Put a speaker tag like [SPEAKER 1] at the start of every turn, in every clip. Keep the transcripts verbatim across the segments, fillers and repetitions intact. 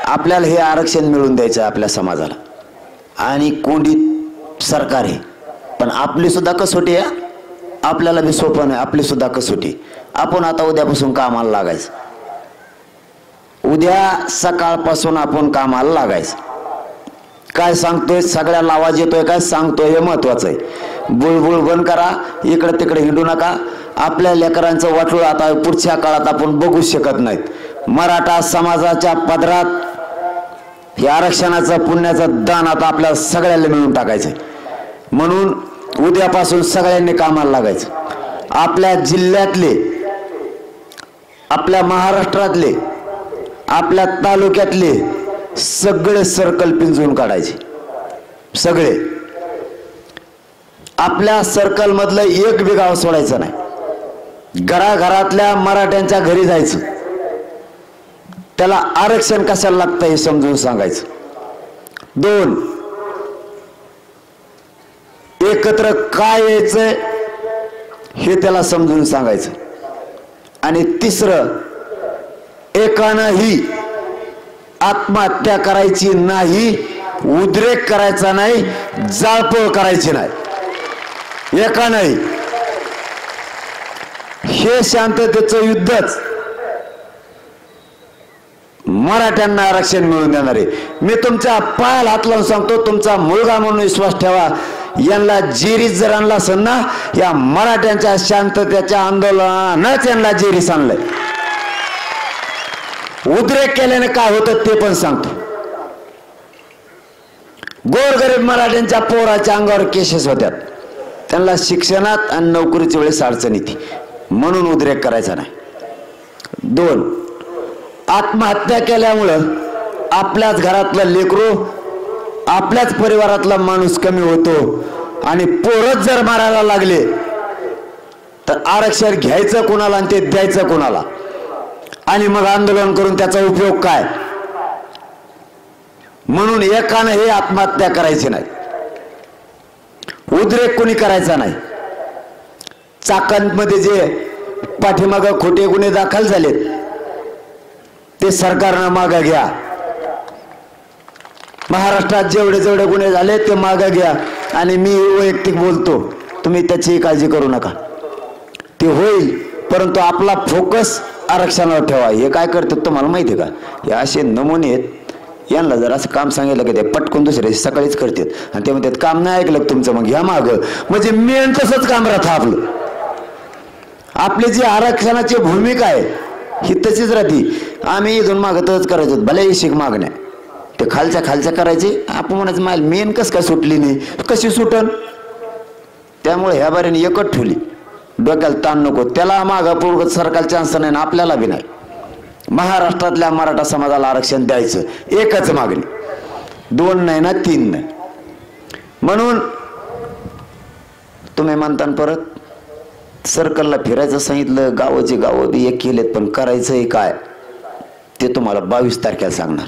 [SPEAKER 1] आपल्याला हे आरक्षण मिळवून द्यायचं आपल्या समाजाला आणि कोंडीत सरकार आहे, पण आपली सुद्धा कसोटी आहे, आपल्याला बी सोपं नाही, आपली सुद्धा कसोटी. आपण आता उद्यापासून कामाला लागायचं, उद्या सकाळपासून आपण कामाला लागायचं. काय सांगतोय, सगळ्याला आवाज येतोय, काय सांगतोय हे महत्वाचं आहे. बुळबुळ बंद करा, इकडे तिकडे हिंडू नका. आपल्या लेकरांचं वाटोळं आता पुढच्या काळात आपण बघू शकत नाहीत. मराठा समाजाच्या पदरात हे आरक्षणाचं पुण्याचं दान आता आपल्या सगळ्याला मिळून टाकायचं. म्हणून उद्यापासून सगळ्यांनी कामाला लागायचं. आपल्या जिल्ह्यातले, आपल्या महाराष्ट्रातले, आपल्या तालुक्यातले सगळे सर्कल पिंजून काढायचे. सगळे आपल्या सर्कल मधलं एक बी गाव सोडायचं नाही. घराघरातल्या मराठ्यांच्या घरी जायचं, त्याला आरक्षण कशाला लागतं हे समजून सांगायचं. दोन, एकत्र काय यायचंय हे त्याला समजून सांगायचं. आणि तिसरं, एकानंही आत्महत्या करायची नाही, उद्रेक करायचा नाही, जाळपोळ करायची नाही, एकानंही. हे शांततेचं युद्धच मराठ्यांना आरक्षण मिळवून देणार आहे. मी तुमच्या पायाला हात लावून सांगतो, तुमचा मुलगा म्हणून विश्वास ठेवा. यांना जेरीस जर आणला असेल ना, या मराठ्यांच्या शांततेच्या आंदोलनानंच यांना जेरीस आणलंय. उद्रेक केल्याने काय होतं ते पण सांगतो. गोरगरीब मराठ्यांच्या पोराच्या अंगावर केसेस होत्यात, त्यांना शिक्षणात आणि नोकरीच्या वेळेस अडचण येते, म्हणून उद्रेक करायचा नाही. दोन, आत्महत्या केल्यामुळं आपल्याच घरातलं लेकरू, आपल्याच परिवारातला माणूस कमी होतो. आणि पोरच जर मारायला लागले तर आरक्षण घ्यायचं कोणाला आणि ते द्यायचं कोणाला, आणि मग आंदोलन करून त्याचा उपयोग काय. म्हणून एकानं हे आत्महत्या करायची नाही, उद्रेक कोणी करायचा नाही. चाकणमध्ये जे पाठीमागं खोटे गुन्हे दाखल झालेत ते सरकारनं मागं घ्या. महाराष्ट्रात जेवढे जेवढे गुन्हे झाले ते मागं घ्या. आणि मी वैयक्तिक बोलतो, तुम्ही त्याची काळजी करू नका, ते होईल. परंतु आपला फोकस आरक्षणावर ठेवा. हे काय करतात तुम्हाला माहिती आहे का, हे असे नमुने आहेत, यांना जर असं काम सांगितलं की ते पटकून दुसरे सकाळीच करतात आणि ते म्हणतात काम नाही ऐकलं तुमचं, मग घ्या मागं. म्हणजे मेन तसंच काम राहतं आपलं. आपली जी आरक्षणाची भूमिका आहे ही तशीच राहते. आम्ही इथून मागतच करायचो, भले शिक मागण्या ते खालच्या खालच्या करायचे. आपण म्हणायचं माल मेन कस काय सुटली नाही, कशी सुटन. त्यामुळे ह्या बारीने एकच ठेवली, डोक्याला ताण नको. त्याला मागं पूर्व सरकार चान्स नाही ना आपल्याला बी नाही. महाराष्ट्रातल्या मराठा समाजाला आरक्षण द्यायचं, एकच मागणी, दोन नाही ना तीन नाही. म्हणून तुम्ही म्हणता परत सर्कलला फिरायचं सांगितलं, गावाचे गावं बी एक केलेत, पण करायचंय काय ते तुम्हाला बावीस तारखेला सांगणार.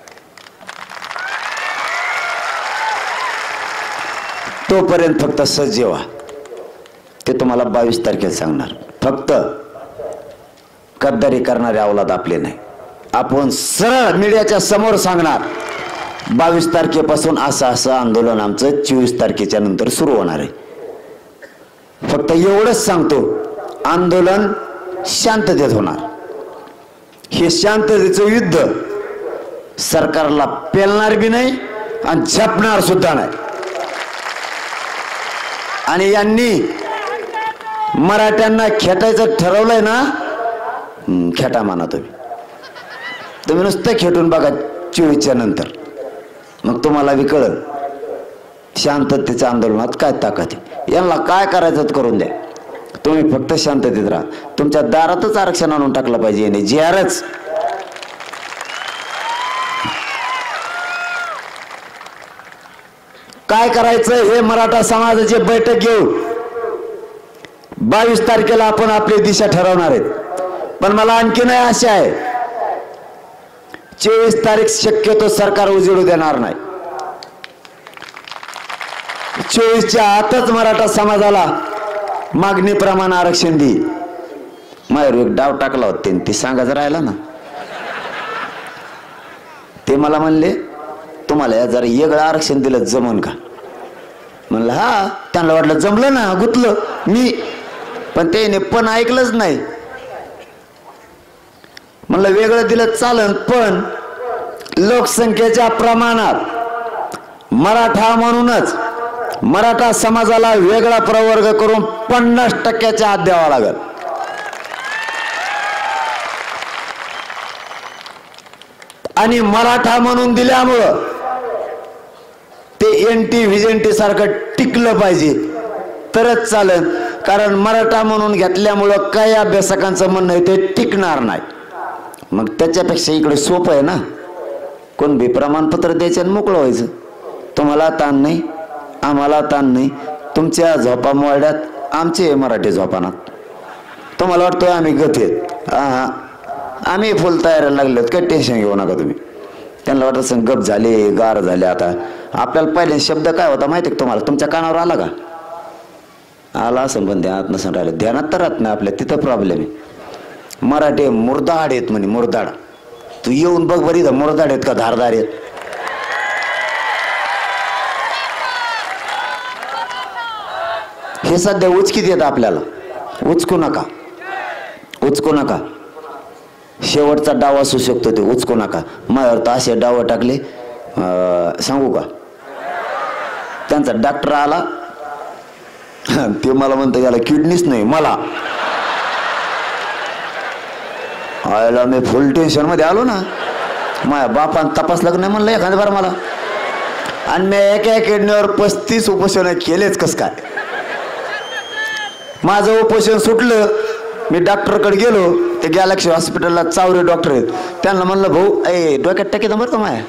[SPEAKER 1] तोपर्यंत फक्त सज्ज व्हा, ते तुम्हाला बावीस तारखेला सांगणार. फक्त गद्दारी करणारे अवलाद आपले नाही. आपण सरळ मीडियाच्या समोर सांगणार, बावीस तारखेपासून असं असं आंदोलन आमचं चोवीस तारखेच्या नंतर सुरू होणार आहे. फक्त एवढंच सांगतो, आंदोलन शांततेत होणार. हे शांततेचं युद्ध सरकारला पेलणार बी नाही आणि झपणार सुद्धा नाही. आणि यांनी मराठ्यांना खेटायचं ठरवलंय ना, खेटा माना तुम्ही. तुम्ही नुसतं खेटून बघा चोवीसच्या नंतर, मग तुम्हाला बी कळलं शांततेच्या आंदोलनात काय ताकद आहे. यांना काय करायचं करून द्या, तुम्ही फक्त शांततेत राहा. तुमच्या दारातच आरक्षण आणून टाकलं पाहिजे याने, जी आरच. काय करायचं हे मराठा समाजाची बैठक घेऊन बावीस तारखेला आपण आपली दिशा ठरवणार आहेत. पण मला आणखी नाही आशा आहे, चोवीस तारीख शक्यतो सरकार उजेडू देणार नाही. चोवीसच्या आतच मराठा समाजाला मागणीप्रमाणे आरक्षण देईल. माझ्यावर एक डाव टाकला होता, ती सांगायचं राहिला ना, ते मला म्हणले तुम्हाला जरा वेगळं आरक्षण दिलं जमन का? म्हणलं हा. त्यांना वाटलं जमलं ना, गुतलं मी, पण त्याने पण ऐकलंच नाही. म्हणलं वेगळं दिलं चालन, पण लोकसंख्येच्या प्रमाणात मराठा म्हणूनच मराठा समाजाला वेगळा प्रवर्ग करून पन्नास टक्क्याच्या आत द्यावा लागेल. आणि मराठा म्हणून दिल्यामुळं ते एनटी व्हिजेंटी सारखं टिकलं पाहिजे तरच चालेल. कारण मराठा म्हणून घेतल्यामुळं काही अभ्यासकांचं म्हणणं आहे ते टिकणार नाही. मग त्याच्यापेक्षा इकडे सोपं आहे ना, कोण बी प्रमाणपत्र द्यायचं आणि मोकळं व्हायचं. तुम्हाला ताण नाही, आम्हाला ताण नाही. तुमच्या झोपा मोडल्यात, आमचे मराठी झोपानात. तुम्हाला वाटतोय आम्ही गथेत, हा हा आम्ही फुल तयारीला लागलेत, काही टेन्शन घेऊ नका तुम्ही. त्यांना वाटत असं गप झाले, गार झाले. आता आपल्याला पहिले शब्द काय होता माहिती आहे तुम्हाला? तुमच्या कानावर आला का? आला असं, पण ध्यानात नसून राहिलं. ध्यानात तर राहत नाही आपल्या, तिथं प्रॉब्लेम आहे. मराठी मुरदाड आहेत म्हणे, मुरदाड. तू येऊन बघ बरी, तर मुरदाड आहेत का धारदार आहेत? हे सध्या उचकीत येत आपल्याला. उचकू नका, उचकू नका. शेवटचा डाव असू शकतो ते, उचकू नका. माझ्यावर तर असे डाव टाकले, सांगू का? त्यांचा डॉक्टर आला, ते मला म्हणतो याला किडनीच नाही. मला आयला मी फुल टेन्शन मध्ये आलो ना. माझ्या बापान तपासलं नाही म्हणलं एखाद्या बार मला. आणि मी एका किडनीवर पस्तीस उपोषण केलेच. कस काय माझं उपोषण सुटलं, मी डॉक्टरकडे गेलो. ते गॅलेक्सी हॉस्पिटलला चावरे डॉक्टर आहेत. त्यांना म्हणलं भाऊ ए डोक्यात टाकीत बरं का माया.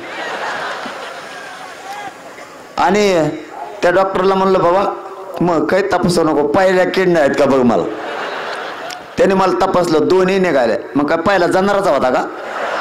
[SPEAKER 1] आणि त्या डॉक्टरला म्हणलं बाबा मग काही तपासू नको, पहिल्या किडनी आहेत का बघ मला. त्याने मला तपासलं, दोन्ही निघाले. मग काय पहिला जाणारचा होता का?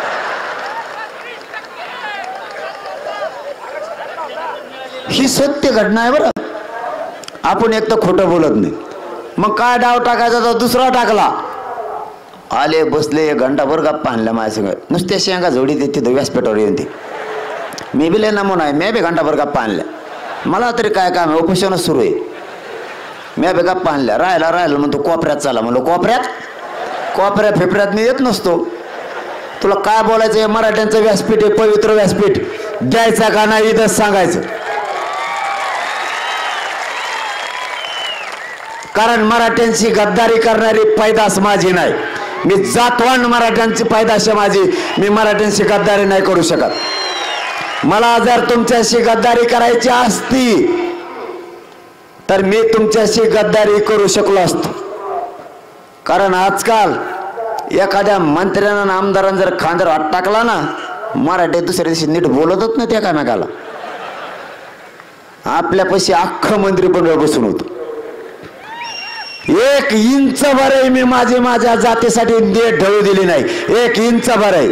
[SPEAKER 1] ही सत्य घटना आहे बरं. आपण एक तर खोटं बोलत नाही. मग काय डाव टाकायचा तर दुसरा टाकला. आले बसले एक घंटाभर गप्पा आणल्या माझ्या सगळं. नुसत्या शेंगा जोडी ते तिथं व्यासपीठावर येऊन ते. मी बी लय नमुना आहे, मी बी घंटाभर गप्पा आणल्या. मला तरी काय काम आहे, उपोषणच सुरू आहे. मी बी गप्पा आणल्या. राहायला राहिलं म्हणतो कोपऱ्यात चला. म्हणलो कोपऱ्यात? कोपऱ्या फेपऱ्यात मी येत नसतो. तुला काय बोलायचं? हे मराठ्यांचं व्यासपीठ आहे, पवित्र व्यासपीठ. द्यायचा का नाही इथंच सांगायचं. कारण मराठ्यांची गद्दारी करणारी पैदास माझी नाही. मी जातवान मराठ्यांची पैदास माझी. मी मराठ्यांशी गद्दारी नाही करू शकत. मला जर तुमच्याशी गद्दारी करायची असती तर मी तुमच्याशी गद्दारी करू शकलो असतो. कारण आजकाल एखाद्या मंत्र्यानं आमदारानं जर खांद्यावर हात टाकला ना, मराठी दुसऱ्या दिवशी नीट बोलतच नाही त्या कामाकाला. आपल्यापाशी अख्खं मंत्री पण बसून होतो. एक इंच भर मी माझी माझ्या जातीसाठी नीट ढळू दिली नाही. एक इंच भर आहे.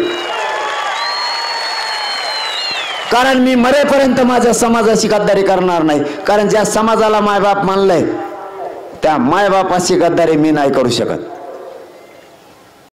[SPEAKER 1] कारण मी मरेपर्यंत माझ्या समाजाशी गद्दारी करणार नाही. कारण ज्या समाजाला मायबाप मानलंय त्या मायबापाशी गद्दारी मी नाही करू शकत.